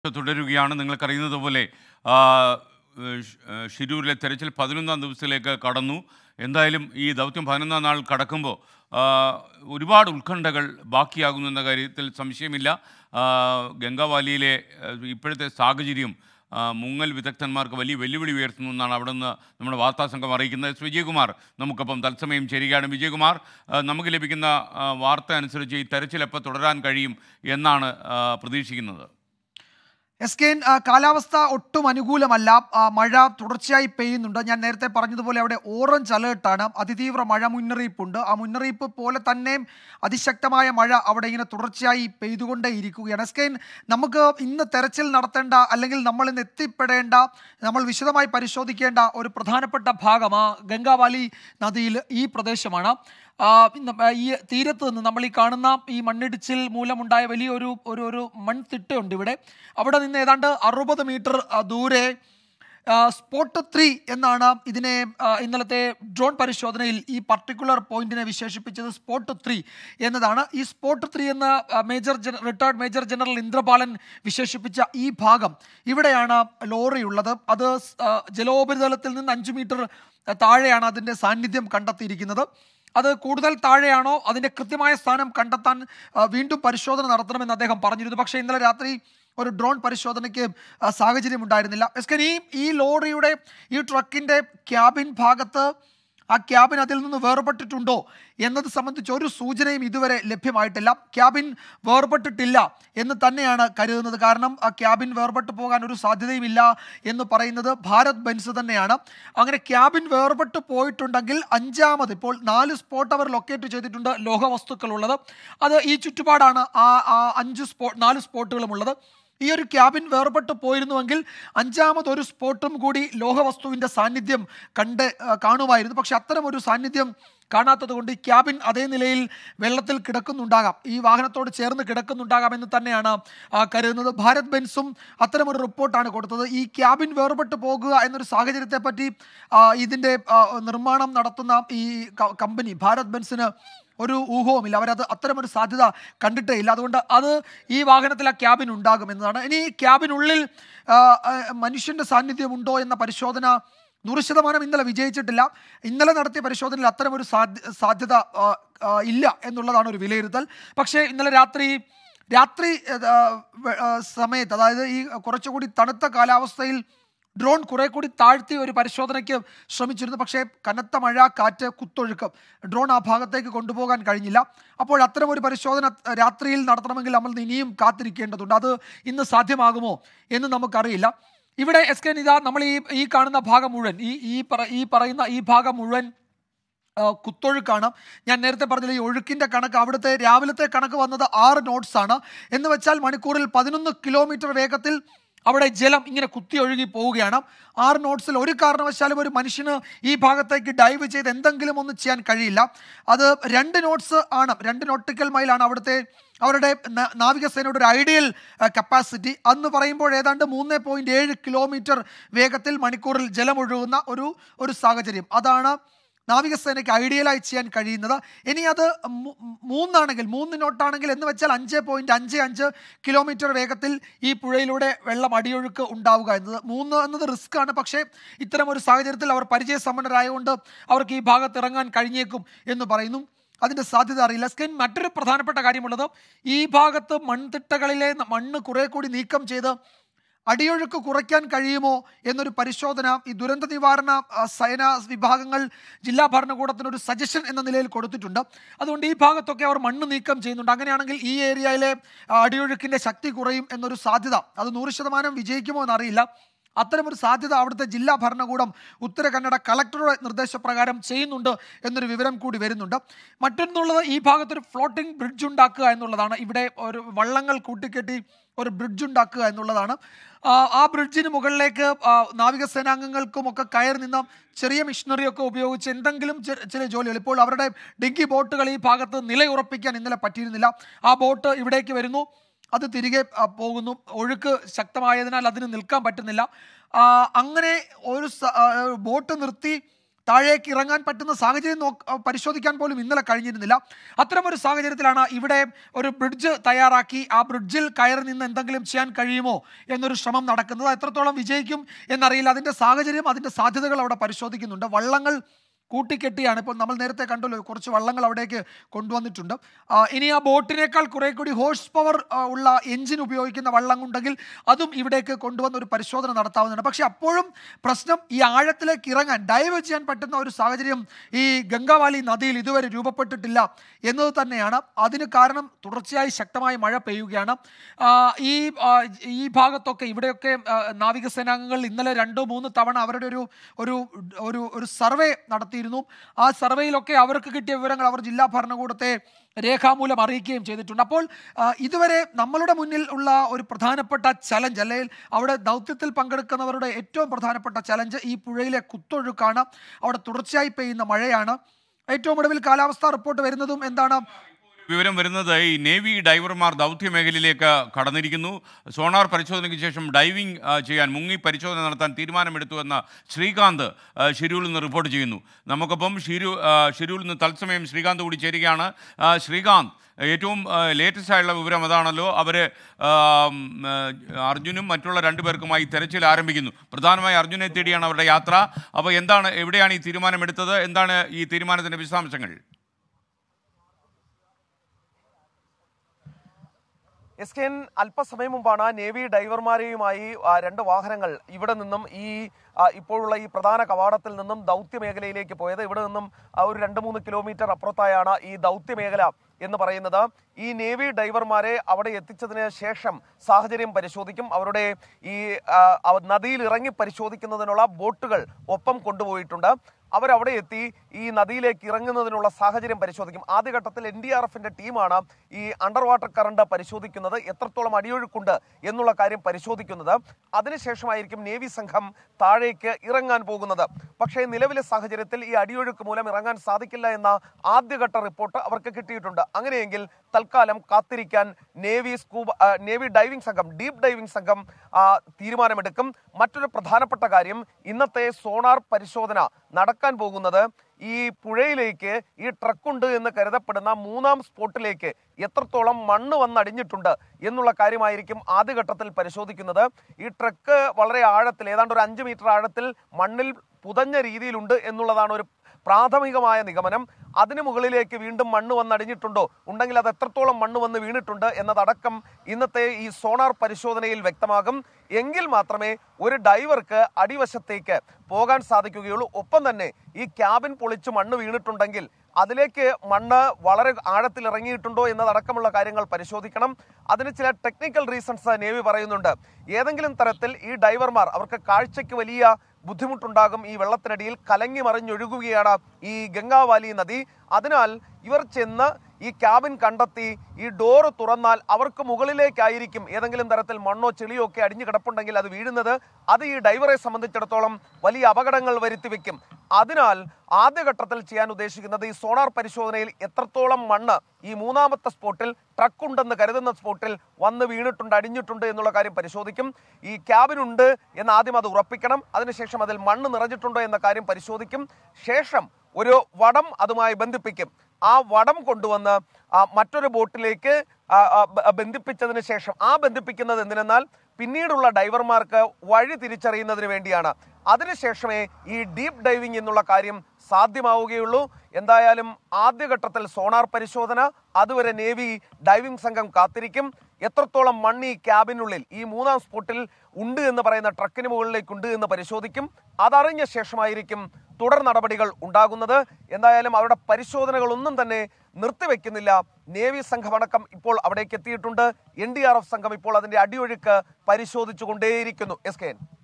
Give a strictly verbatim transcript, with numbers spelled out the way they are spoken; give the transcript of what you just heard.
തുടരുകയാണ്. നിങ്ങൾക്കറിയുന്നത് പോലെ ഷിരൂരിലെ തെരച്ചിൽ പതിനൊന്നാം ദിവസത്തിലേക്ക് കടന്നു. എന്തായാലും ഈ ദൗത്യം പതിനൊന്നാം നാൾ കടക്കുമ്പോൾ ഒരുപാട് ഉത്കണ്ഠകൾ ബാക്കിയാകുന്നു എന്ന കാര്യത്തിൽ സംശയമില്ല. ഗംഗാവാലിയിലെ ഇപ്പോഴത്തെ സാഹചര്യം മുങ്ങൽ വിദഗ്ധന്മാർക്ക് വലിയ വെല്ലുവിളി ഉയർത്തുന്നു എന്നാണ് അവിടെ നിന്ന് നമ്മുടെ വാർത്താ സംഘം അറിയിക്കുന്നത്. എസ് വിജയകുമാർ നമുക്കൊപ്പം തത്സമയം ചേരുകയാണ്. വിജയകുമാർ, നമുക്ക് ലഭിക്കുന്ന വാർത്ത അനുസരിച്ച് ഈ തെരച്ചിൽ എപ്പോൾ തുടരാൻ കഴിയും എന്നാണ് പ്രതീക്ഷിക്കുന്നത്? എസ് കെ, കാലാവസ്ഥ ഒട്ടും അനുകൂലമല്ല. മഴ തുടർച്ചയായി പെയ്യുന്നുണ്ട്. ഞാൻ നേരത്തെ പറഞ്ഞതുപോലെ അവിടെ ഓറഞ്ച് അലേർട്ടാണ്. അതിതീവ്ര മഴ മുന്നറിയിപ്പുണ്ട്. ആ മുന്നറിയിപ്പ് പോലെ തന്നെ അതിശക്തമായ മഴ അവിടെ ഇങ്ങനെ തുടർച്ചയായി പെയ്തുകൊണ്ടേ ഇരിക്കുകയാണ്. എസ് കെ, നമുക്ക് ഇന്ന് തെരച്ചിൽ നടത്തേണ്ട അല്ലെങ്കിൽ നമ്മൾ ഇന്ന് എത്തിപ്പെടേണ്ട, നമ്മൾ വിശദമായി പരിശോധിക്കേണ്ട ഒരു പ്രധാനപ്പെട്ട ഭാഗം ആ ഗംഗാവാലി നദിയിൽ ഈ പ്രദേശമാണ്. ഈ തീരത്ത് നിന്ന് നമ്മൾ ഈ കാണുന്ന ഈ മണ്ണിടിച്ചിൽ മൂലമുണ്ടായ വലിയൊരു ഒരു ഒരു മൺതിട്ടയുണ്ട് ഇവിടെ. അവിടെ നിന്ന് ഏതാണ്ട് അറുപത് മീറ്റർ ദൂരെ സ്പോട്ട് ത്രീ എന്നാണ് ഇതിനെ ഇന്നലത്തെ ഡ്രോൺ പരിശോധനയിൽ ഈ പർട്ടിക്കുലർ പോയിന്റിനെ വിശേഷിപ്പിച്ചത്. സ്പോട്ട് ത്രീ എന്നതാണ്. ഈ സ്പോട്ട് ത്രീ എന്ന major retired major general Indrapalan വിശേഷിപ്പിച്ച ഈ ഭാഗം, ഇവിടെയാണ് ലോറി ഉള്ളത്. അത് ജലോപരിതലത്തിൽ നിന്ന് അഞ്ച് മീറ്റർ താഴെയാണ് അതിൻ്റെ സാന്നിധ്യം കണ്ടെത്തിയിരിക്കുന്നത്. അത് കൂടുതൽ താഴെയാണോ അതിൻ്റെ കൃത്യമായ സ്ഥാനം കണ്ടെത്താൻ വീണ്ടും പരിശോധന നടത്തണമെന്ന് അദ്ദേഹം പറഞ്ഞിരുന്നു. പക്ഷേ ഇന്നലെ രാത്രി ഒരു ഡ്രോൺ പരിശോധനയ്ക്ക് സാഹചര്യം ഉണ്ടായിരുന്നില്ല. എസ് ഈ ഈ ലോറിയുടെ ഈ ട്രക്കിൻ്റെ ക്യാബിൻ ഭാഗത്ത് ആ ക്യാബിൻ അതിൽ നിന്ന് വേർപെട്ടിട്ടുണ്ടോ എന്നത് സംബന്ധിച്ച് ഒരു സൂചനയും ഇതുവരെ ലഭ്യമായിട്ടില്ല. ക്യാബിൻ വേർപെട്ടിട്ടില്ല എന്ന് തന്നെയാണ് കരുതുന്നത്. കാരണം ആ ക്യാബിൻ വേർപെട്ട് പോകാൻ ഒരു സാധ്യതയുമില്ല എന്ന് പറയുന്നത് ഭാരത് ബെൻസ് തന്നെയാണ്. അങ്ങനെ ക്യാബിൻ വേർപെട്ട് പോയിട്ടുണ്ടെങ്കിൽ അഞ്ചാമത്, ഇപ്പോൾ നാല് സ്പോട്ട് അവർ ലൊക്കേറ്റ് ചെയ്തിട്ടുണ്ട് ലോഹവസ്തുക്കൾ ഉള്ളത്. അത് ഈ ചുറ്റുപാടാണ് ആ ആ അഞ്ച് സ്പോട്ട് നാല് സ്പോട്ടുകളും ഉള്ളത്. ഈ ഒരു ക്യാബിൻ വേർപെട്ട് പോയിരുന്നുവെങ്കിൽ അഞ്ചാമത് ഒരു സ്പോട്ടും കൂടി ലോഹവസ്തുവിൻ്റെ സാന്നിധ്യം കണ്ട് കാണുമായിരുന്നു. പക്ഷെ അത്തരം ഒരു സാന്നിധ്യം കാണാത്തത് കൊണ്ട് ഈ ക്യാബിൻ അതേ നിലയിൽ വെള്ളത്തിൽ കിടക്കുന്നുണ്ടാകാം, ഈ വാഹനത്തോട് ചേർന്ന് കിടക്കുന്നുണ്ടാകാം എന്ന് തന്നെയാണ് കരുതുന്നത്. ഭാരത് ബെൻസും അത്തരമൊരു റിപ്പോർട്ടാണ് കൊടുത്തത്. ഈ ക്യാബിൻ വേർപെട്ട് പോകുക എന്നൊരു സാഹചര്യത്തെ പറ്റി ഇതിൻ്റെ നിർമ്മാണം നടത്തുന്ന ഈ കമ്പനി ഭാരത് ബെൻസിന് ഒരു ഊഹവുമില്ല. അവരത് അത്തരമൊരു സാധ്യത കണ്ടിട്ടേ ഇല്ല. അതുകൊണ്ട് അത് ഈ വാഹനത്തിൽ ആ ക്യാബിൻ ഉണ്ടാകും എന്നതാണ്. ഇനി ക്യാബിനുള്ളിൽ മനുഷ്യൻ്റെ സാന്നിധ്യമുണ്ടോ എന്ന പരിശോധന നൂറ് ശതമാനം ഇന്നലെ വിജയിച്ചിട്ടില്ല. ഇന്നലെ നടത്തിയ പരിശോധനയിൽ അത്തരമൊരു സാധ്യ സാധ്യത ഇല്ല എന്നുള്ളതാണ് ഒരു വിലയിരുത്തൽ. പക്ഷേ ഇന്നലെ രാത്രി രാത്രി സമയത്ത്, അതായത് ഈ കുറച്ചുകൂടി തണുത്ത കാലാവസ്ഥയിൽ ഡ്രോൺ കുറെ കൂടി താഴ്ത്തി ഒരു പരിശോധനയ്ക്ക് ശ്രമിച്ചിരുന്നു. പക്ഷേ കനത്ത മഴ, കാറ്റ്, കുത്തൊഴുക്ക് ഡ്രോൺ ആ ഭാഗത്തേക്ക് കൊണ്ടുപോകാൻ കഴിഞ്ഞില്ല. അപ്പോൾ അത്തരം ഒരു പരിശോധന രാത്രിയിൽ നടത്തണമെങ്കിൽ നമ്മൾ ഇനിയും കാത്തിരിക്കേണ്ടതുണ്ട്. അത് ഇന്ന് സാധ്യമാകുമോ എന്ന് നമുക്കറിയില്ല. ഇവിടെ എസ് കെ നിത, നമ്മൾ ഈ ഈ കാണുന്ന ഭാഗം മുഴുവൻ, ഈ ഈ പറ ഈ പറയുന്ന ഈ ഭാഗം മുഴുവൻ കുത്തൊഴുക്കാണ്. ഞാൻ നേരത്തെ പറഞ്ഞില്ല, ഈ ഒഴുക്കിൻ്റെ കണക്ക്, അവിടുത്തെ രാവിലത്തെ കണക്ക് വന്നത് ആറ് നോട്ട്സ് ആണ്. എന്ന് വെച്ചാൽ മണിക്കൂറിൽ പതിനൊന്ന് കിലോമീറ്റർ വേഗത്തിൽ അവിടെ ജലം ഇങ്ങനെ കുത്തി ഒഴുകി പോവുകയാണ്. ആറ് നോട്ട്സിൽ ഒരു കാരണവശാലും ഒരു മനുഷ്യന് ഈ ഭാഗത്തേക്ക് ഡൈവ് ചെയ്ത് എന്തെങ്കിലും ഒന്നും ചെയ്യാൻ കഴിയില്ല. അത് രണ്ട് നോട്ട്സ് ആണ്, രണ്ട് നോട്ടിക്കൽ മൈലാണ് അവിടുത്തെ അവരുടെ നാവികസേനയുടെ ഒരു ഐഡിയൽ കപ്പാസിറ്റി. അന്ന് പറയുമ്പോൾ ഏതാണ്ട് മൂന്ന് പോയിൻറ്റ് ഏഴ് കിലോമീറ്റർ വേഗത്തിൽ മണിക്കൂറിൽ ജലമൊഴുകുന്ന ഒരു ഒരു സാഹചര്യം. അതാണ് നാവികസേനയ്ക്ക് ഐഡിയലായി ചെയ്യാൻ കഴിയുന്നത്. ഇനി അത് മൂന്നാണെങ്കിൽ, മൂന്ന് നോട്ടാണെങ്കിൽ എന്ന് വെച്ചാൽ അഞ്ച് പോയിൻറ്റ് അഞ്ച് അഞ്ച് കിലോമീറ്റർ വേഗത്തിൽ ഈ പുഴയിലൂടെ വെള്ളം അടിയൊഴുക്ക് ഉണ്ടാവുക എന്നത്, മൂന്ന് എന്നത് റിസ്ക് ആണ്. പക്ഷേ ഇത്തരം ഒരു സാഹചര്യത്തിൽ അവർ പരിചയസമ്പന്നരായതുകൊണ്ട് അവർക്ക് ഈ ഭാഗത്ത് ഇറങ്ങാൻ കഴിഞ്ഞേക്കും എന്ന് പറയുന്നു. അതിൻ്റെ സാധ്യത അറിയില്ല. സ്കെൻ, മറ്റൊരു പ്രധാനപ്പെട്ട കാര്യമുള്ളത്, ഈ ഭാഗത്ത് മൺതിട്ടകളിലെ മണ്ണ് കുറെ കൂടി നീക്കം ചെയ്ത് അടിയൊഴുക്ക് കുറയ്ക്കാൻ കഴിയുമോ എന്നൊരു പരിശോധന ഈ ദുരന്ത നിവാരണ സേനാ വിഭാഗങ്ങൾ ജില്ലാ ഭരണകൂടത്തിനൊരു സജഷൻ എന്ന നിലയിൽ കൊടുത്തിട്ടുണ്ട്. അതുകൊണ്ട് ഈ ഭാഗത്തൊക്കെ അവർ മണ്ണ് നീക്കം ചെയ്യുന്നുണ്ട്. അങ്ങനെയാണെങ്കിൽ ഈ ഏരിയയിലെ അടിയൊഴുക്കിൻ്റെ ശക്തി കുറയും എന്നൊരു സാധ്യത, അത് നൂറ് ശതമാനം വിജയിക്കുമോ എന്നറിയില്ല. അത്തരമൊരു സാധ്യത അവിടുത്തെ ജില്ലാ ഭരണകൂടം ഉത്തര കന്നഡ കളക്ടറുടെ നിർദ്ദേശപ്രകാരം ചെയ്യുന്നുണ്ട് എന്നൊരു വിവരം കൂടി വരുന്നുണ്ട്. മറ്റൊന്നുള്ളത്, ഈ ഭാഗത്തൊരു ഫ്ലോട്ടിംഗ് ബ്രിഡ്ജ് ഉണ്ടാക്കുക എന്നുള്ളതാണ്. ഇവിടെ ഒരു വള്ളങ്ങൾ കൂട്ടിക്കെട്ടി ഒരു ബ്രിഡ്ജ് ഉണ്ടാക്കുക എന്നുള്ളതാണ്. ആ ബ്രിഡ്ജിന് മുകളിലേക്ക് നാവികസേനാംഗങ്ങൾക്കും ഒക്കെ കയറി നിന്ന് ചെറിയ മിഷനറിയൊക്കെ ഉപയോഗിച്ച് എന്തെങ്കിലും ചില ജോലികൾ, ഇപ്പോൾ അവരുടെ ഡിങ്കി ബോട്ടുകൾ ഈ ഭാഗത്ത് നിലയുറപ്പിക്കാൻ ഇന്നലെ പറ്റിയിരുന്നില്ല. ആ ബോട്ട് ഇവിടേക്ക് വരുന്നു, അത് തിരികെ പോകുന്നു. ഒഴുക്ക് ശക്തമായതിനാൽ അതിന് നിൽക്കാൻ പറ്റുന്നില്ല. അങ്ങനെ ഒരു ബോട്ട് നിർത്തി താഴേക്ക് ഇറങ്ങാൻ പറ്റുന്ന സാഹചര്യം നോക്ക പരിശോധിക്കാൻ പോലും ഇന്നലെ കഴിഞ്ഞിരുന്നില്ല. അത്തരമൊരു സാഹചര്യത്തിലാണ് ഇവിടെ ഒരു ബ്രിഡ്ജ് തയ്യാറാക്കി ആ ബ്രിഡ്ജിൽ കയറി നിന്ന് എന്തെങ്കിലും ചെയ്യാൻ കഴിയുമോ എന്നൊരു ശ്രമം നടക്കുന്നത്. എത്രത്തോളം വിജയിക്കും എന്നറിയില്ല. അതിൻ്റെ സാഹചര്യം, അതിൻ്റെ സാധ്യതകൾ അവിടെ പരിശോധിക്കുന്നുണ്ട്. വള്ളങ്ങൾ കൂട്ടിക്കെട്ടിയാണ് ഇപ്പോൾ നമ്മൾ നേരത്തെ കണ്ടല്ലോ, കുറച്ച് വള്ളങ്ങൾ അവിടേക്ക് കൊണ്ടുവന്നിട്ടുണ്ട്. ഇനി ആ ബോട്ടിനേക്കാൾ കുറെ കൂടി ഹോഴ്സ് പവർ ഉള്ള എഞ്ചിൻ ഉപയോഗിക്കുന്ന വള്ളങ്ങളുണ്ടെങ്കിൽ അതും ഇവിടേക്ക് കൊണ്ടുവന്ന് ഒരു പരിശോധന നടത്താവുന്നതാണ്. പക്ഷെ അപ്പോഴും പ്രശ്നം ഈ ആഴത്തിലേക്ക് ഇറങ്ങാൻ ഡൈവ് ചെയ്യാൻ പറ്റുന്ന ഒരു സാഹചര്യം ഈ ഗംഗാവാലി നദിയിൽ ഇതുവരെ രൂപപ്പെട്ടിട്ടില്ല എന്നത് തന്നെയാണ്. അതിന് കാരണം തുടർച്ചയായി ശക്തമായ മഴ പെയ്യുകയാണ്. ഈ ഈ ഭാഗത്തൊക്കെ ഇവിടെയൊക്കെ നാവികസേനാംഗങ്ങൾ ഇന്നലെ രണ്ടോ മൂന്ന് തവണ അവരുടെ ഒരു ഒരു ഒരു സർവേ നടത്തി. ആ സർവേയിലൊക്കെ അവർക്ക് കിട്ടിയ വിവരങ്ങൾ അവർ ജില്ലാ ഭരണകൂടത്തെ രേഖാമൂലം അറിയിക്കുകയും ചെയ്തിട്ടുണ്ട്. അപ്പോൾ ഇതുവരെ നമ്മളുടെ മുന്നിൽ ഉള്ള ഒരു പ്രധാനപ്പെട്ട ചലഞ്ച്, അല്ലെങ്കിൽ അവിടെ ദൗത്യത്തിൽ പങ്കെടുക്കുന്നവരുടെ ഏറ്റവും പ്രധാനപ്പെട്ട ചലഞ്ച് ഈ പുഴയിലെ കുത്തൊഴുക്കാണ്. അവിടെ തുടർച്ചയായി പെയ്യുന്ന മഴയാണ്. ഏറ്റവും ഒടുവിൽ കാലാവസ്ഥാ റിപ്പോർട്ട് വരുന്നതും എന്താണ്? വിവരം വരുന്നത് ഈ നേവി ഡൈവർമാർ ദൗത്യ മേഖലയിലേക്ക് കടന്നിരിക്കുന്നു. സോണാർ പരിശോധനയ്ക്ക് ശേഷം ഡൈവിംഗ് ചെയ്യാൻ, മുങ്ങി പരിശോധന നടത്താൻ തീരുമാനമെടുത്തു എന്ന് ശ്രീകാന്ത് ഷിരൂരിൽ നിന്ന് റിപ്പോർട്ട് ചെയ്യുന്നു. നമുക്കൊപ്പം ഷിരു ഷിരൂരിൽ നിന്ന് തത്സമയം ശ്രീകാന്ത് കൂടി ചേരുകയാണ്. ശ്രീകാന്ത്, ഏറ്റവും ലേറ്റസ്റ്റ് ആയുള്ള വിവരം അതാണല്ലോ, അവർ അർജുനും മറ്റുള്ള രണ്ടുപേർക്കുമായി തെരച്ചിൽ ആരംഭിക്കുന്നു. പ്രധാനമായി അർജുനെ തേടിയാണ് അവരുടെ യാത്ര. അപ്പോൾ എന്താണ്, എവിടെയാണ് ഈ തീരുമാനമെടുത്തത്? എന്താണ് ഈ തീരുമാനത്തിൻ്റെ വിശദാംശങ്ങൾ? എസ് കെ എൻ അല്പസമയം മുമ്പാണ് നേവി ഡൈവർമാരെയുമായി രണ്ട് വാഹനങ്ങൾ ഇവിടെ നിന്നും ഈ ഇപ്പോഴുള്ള ഈ പ്രധാന കവാടത്തിൽ നിന്നും ദൗത്യ മേഖലയിലേക്ക് പോയത്. ഇവിടെ നിന്നും ഒരു രണ്ട് മൂന്ന് കിലോമീറ്റർ അപ്പുറത്തായാണ് ഈ ദൗത്യ മേഖല എന്ന് പറയുന്നത്. ഈ നേവി ഡൈവർമാരെ അവിടെ എത്തിച്ചതിന് ശേഷം സാഹചര്യം പരിശോധിക്കും. അവരുടെ ഈ നദിയിൽ ഇറങ്ങി പരിശോധിക്കുന്നതിനുള്ള ബോട്ടുകൾ ഒപ്പം കൊണ്ടുപോയിട്ടുണ്ട്. അവരവിടെ എത്തി ഈ നദിയിലേക്ക് ഇറങ്ങുന്നതിനുള്ള സാഹചര്യം പരിശോധിക്കും. ആദ്യഘട്ടത്തിൽ എൻ ഡി ആർ എഫിന്റെ ടീമാണ് ഈ അണ്ടർ വാട്ടർ കറണ്ട് പരിശോധിക്കുന്നത്, എത്രത്തോളം അടിയൊഴുക്കുണ്ട് എന്നുള്ള കാര്യം പരിശോധിക്കുന്നത്. അതിനുശേഷമായിരിക്കും നേവി സംഘം താഴേക്ക് ഇറങ്ങാൻ പോകുന്നത്. പക്ഷേ നിലവിലെ സാഹചര്യത്തിൽ ഈ അടിയൊഴുക്ക് മൂലം ഇറങ്ങാൻ സാധിക്കില്ല എന്ന ആദ്യഘട്ട റിപ്പോർട്ട് അവർക്ക് കിട്ടിയിട്ടുണ്ട്. അങ്ങനെയെങ്കിൽ തൽക്കാലം കാത്തിരിക്കാൻ നേവി സ്കൂബ നേവി ഡൈവിംഗ് സംഘം ഡീപ് ഡൈവിംഗ് സംഘം തീരുമാനമെടുക്കും. മറ്റൊരു പ്രധാനപ്പെട്ട കാര്യം, ഇന്നത്തെ സോണാർ പരിശോധന നടക്കാൻ പോകുന്നത് ഈ പുഴയിലേക്ക് ഈ ട്രക്കുണ്ട് എന്ന് കരുതപ്പെടുന്ന മൂന്നാം സ്പോട്ടിലേക്ക് എത്രത്തോളം മണ്ണ് വന്നടിഞ്ഞിട്ടുണ്ട് എന്നുള്ള കാര്യമായിരിക്കും ആദ്യഘട്ടത്തിൽ പരിശോധിക്കുന്നത്. ഈ ട്രക്ക് വളരെ ആഴത്തിൽ, ഏതാണ്ട് ഒരു അഞ്ച് മീറ്റർ ആഴത്തിൽ മണ്ണിൽ പുതഞ്ഞ രീതിയിലുണ്ട് എന്നുള്ളതാണ് ഒരു പ്രാഥമികമായ നിഗമനം. അതിന് മുകളിലേക്ക് വീണ്ടും മണ്ണ് വന്നടിഞ്ഞിട്ടുണ്ടോ, ഉണ്ടെങ്കിൽ അത് എത്രത്തോളം മണ്ണ് വന്ന് വീണിട്ടുണ്ട് എന്നതടക്കം ഇന്നത്തെ ഈ സോണാർ പരിശോധനയിൽ വ്യക്തമാകും. എങ്കിൽ മാത്രമേ ഒരു ഡൈവർക്ക് അടിവശത്തേക്ക് പോകാൻ സാധിക്കുകയുള്ളൂ. ഒപ്പം തന്നെ ഈ ക്യാബിൻ പൊളിച്ച് മണ്ണ് വീണിട്ടുണ്ടെങ്കിൽ അതിലേക്ക് മണ്ണ് വളരെ ആഴത്തിൽ ഇറങ്ങിയിട്ടുണ്ടോ എന്നതടക്കമുള്ള കാര്യങ്ങൾ പരിശോധിക്കണം. അതിന് ചില ടെക്നിക്കൽ റീസൺസ് നേവി പറയുന്നുണ്ട്. ഏതെങ്കിലും തരത്തിൽ ഈ ഡൈവർമാർ, അവർക്ക് കാഴ്ചയ്ക്ക് വലിയ ബുദ്ധിമുട്ടുണ്ടാകും. ഈ വെള്ളത്തിനടിയിൽ കലങ്ങി മറിഞ്ഞൊഴുകുകയാണ് ഈ ഗംഗാവാലി നദി. അതിനാൽ ഇവർ ചെന്ന് ഈ ക്യാബിൻ കണ്ടെത്തി ഈ ഡോറ് തുറന്നാൽ അവർക്ക് മുകളിലേക്കായിരിക്കും ഏതെങ്കിലും തരത്തിൽ മണ്ണോ ചെളിയോ ഒക്കെ അടിഞ്ഞു കിടപ്പുണ്ടെങ്കിൽ അത് വീഴുന്നത്. അത് ഈ ഡൈവറെ സംബന്ധിച്ചിടത്തോളം വലിയ അപകടങ്ങൾ വരുത്തി വെക്കും. അതിനാൽ ആദ്യഘട്ടത്തിൽ ചെയ്യാൻ ഉദ്ദേശിക്കുന്നത് ഈ സോണാർ പരിശോധനയിൽ എത്രത്തോളം മണ്ണ് ഈ മൂന്നാമത്തെ സ്പോട്ടിൽ, ട്രക്കുണ്ടെന്ന് കരുതുന്ന സ്പോട്ടിൽ വന്ന് വീണിട്ടുണ്ട്, അടിഞ്ഞിട്ടുണ്ട് എന്നുള്ള കാര്യം പരിശോധിക്കും. ഈ ക്യാബിനുണ്ട് എന്ന് ആദ്യം അത് ഉറപ്പിക്കണം. അതിനുശേഷം അതിൽ മണ്ണ് നിറഞ്ഞിട്ടുണ്ടോ എന്ന കാര്യം പരിശോധിക്കും. ശേഷം ഒരു വടം അതുമായി ബന്ധിപ്പിക്കും. ആ വടം കൊണ്ടുവന്ന് മറ്റൊരു ബോട്ടിലേക്ക് ബന്ധിപ്പിച്ചതിന് ശേഷം, ആ ബന്ധിപ്പിക്കുന്നത് എന്തിനെന്നാൽ പിന്നീടുള്ള ഡൈവർമാർക്ക് വഴി തിരിച്ചറിയുന്നതിന് വേണ്ടിയാണ്. അതിനുശേഷമേ ഈ ഡീപ്പ് ഡൈവിംഗ് എന്നുള്ള കാര്യം സാധ്യമാവുകയുള്ളൂ. എന്തായാലും ആദ്യഘട്ടത്തിൽ സോണാർ പരിശോധന, അതുവരെ നേവി ഡൈവിംഗ് സംഘം കാത്തിരിക്കും. എത്രത്തോളം മണ്ണ് ഈ ക്യാബിനുള്ളിൽ, ഈ മൂന്നാം സ്പോട്ടിൽ ഉണ്ട് എന്ന് പറയുന്ന ട്രക്കിന് മുകളിലേക്ക് ഉണ്ട് എന്ന് പരിശോധിക്കും. അതറിഞ്ഞ ശേഷമായിരിക്കും തുടർ നടപടികൾ ഉണ്ടാകുന്നത്. എന്തായാലും അവരുടെ പരിശോധനകളൊന്നും തന്നെ നിർത്തിവെക്കുന്നില്ല. നേവി സംഘമടക്കം ഇപ്പോൾ അവിടേക്ക് എത്തിയിട്ടുണ്ട്. എൻ ഡി ആർ എഫ് സംഘം ഇപ്പോൾ അതിന്റെ അടിയൊഴുക്ക് പരിശോധിച്ചു കൊണ്ടേയിരിക്കുന്നു. S K N.